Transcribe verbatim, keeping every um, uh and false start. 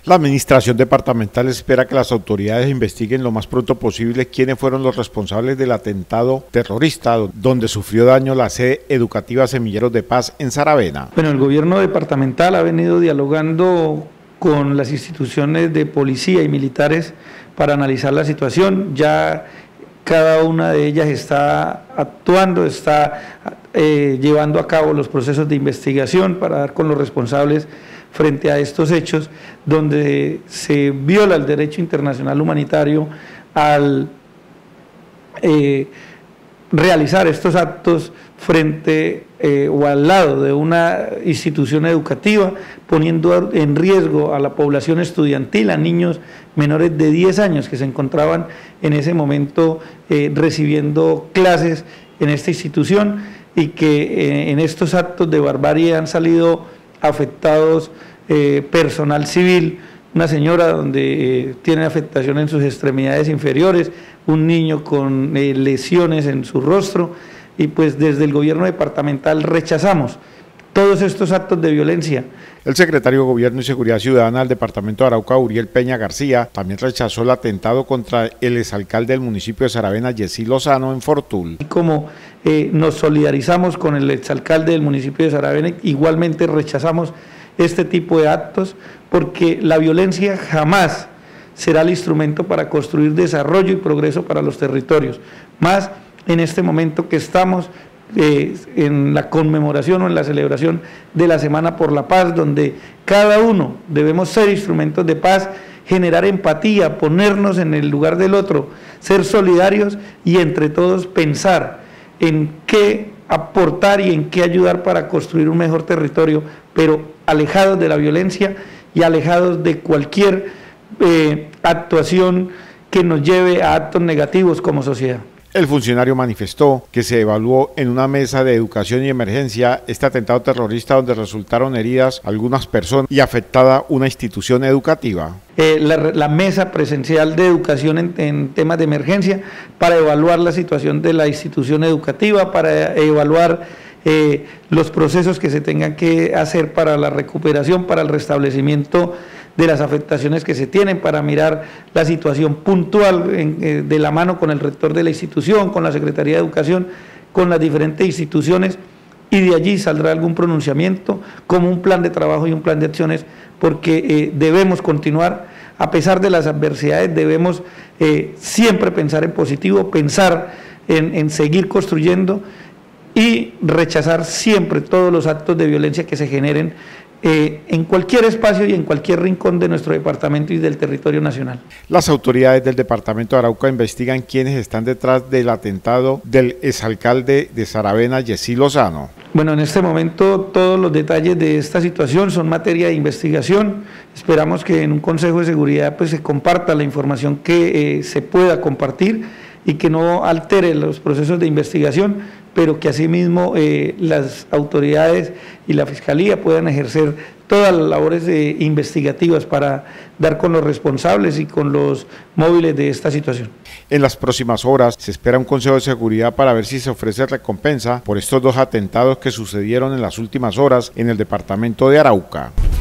La administración departamental espera que las autoridades investiguen lo más pronto posible quiénes fueron los responsables del atentado terrorista donde sufrió daño la sede educativa Semilleros de Paz en Saravena. Bueno, el gobierno departamental ha venido dialogando con las instituciones de policía y militares para analizar la situación. Ya cada una de ellas está actuando, está eh, llevando a cabo los procesos de investigación para dar con los responsables frente a estos hechos donde se viola el derecho internacional humanitario al eh, realizar estos actos frente eh, o al lado de una institución educativa, poniendo en riesgo a la población estudiantil, a niños menores de diez años que se encontraban en ese momento eh, recibiendo clases en esta institución y que eh, en estos actos de barbarie han salido afectados eh, personal civil, una señora donde eh, tiene afectación en sus extremidades inferiores, un niño con eh, lesiones en su rostro, y pues desde el gobierno departamental rechazamos todos estos actos de violencia. El secretario de Gobierno y Seguridad Ciudadana del departamento de Arauca, Uriel Peña García, también rechazó el atentado contra el exalcalde del municipio de Saravena, Yesí Lozano, en Fortul. Y como eh, nos solidarizamos con el exalcalde del municipio de Saravena, igualmente rechazamos este tipo de actos, porque la violencia jamás será el instrumento para construir desarrollo y progreso para los territorios, más en este momento que estamos eh, en la conmemoración o en la celebración de la Semana por la Paz, donde cada uno debemos ser instrumentos de paz, generar empatía, ponernos en el lugar del otro, ser solidarios y entre todos pensar en qué aportar y en qué ayudar para construir un mejor territorio, pero alejados de la violencia y alejados de cualquier eh, actuación que nos lleve a actos negativos como sociedad. El funcionario manifestó que se evaluó en una mesa de educación y emergencia este atentado terrorista donde resultaron heridas algunas personas y afectada una institución educativa. Eh, la, la mesa presencial de educación en, en temas de emergencia para evaluar la situación de la institución educativa, para evaluar eh, los procesos que se tengan que hacer para la recuperación, para el restablecimiento de las afectaciones que se tienen, para mirar la situación puntual en, eh, de la mano con el rector de la institución, con la Secretaría de Educación, con las diferentes instituciones, y de allí saldrá algún pronunciamiento como un plan de trabajo y un plan de acciones, porque eh, debemos continuar, a pesar de las adversidades, debemos eh, siempre pensar en positivo, pensar en, en seguir construyendo y rechazar siempre todos los actos de violencia que se generen Eh, en cualquier espacio y en cualquier rincón de nuestro departamento y del territorio nacional. Las autoridades del departamento de Arauca investigan quiénes están detrás del atentado del exalcalde de Saravena, Yesí Lozano. Bueno, en este momento todos los detalles de esta situación son materia de investigación. Esperamos que en un Consejo de Seguridad pues se comparta la información que eh, se pueda compartir y que no altere los procesos de investigación, pero que asimismo eh, las autoridades y la Fiscalía puedan ejercer todas las labores eh, investigativas para dar con los responsables y con los móviles de esta situación. En las próximas horas se espera un Consejo de Seguridad para ver si se ofrece recompensa por estos dos atentados que sucedieron en las últimas horas en el departamento de Arauca.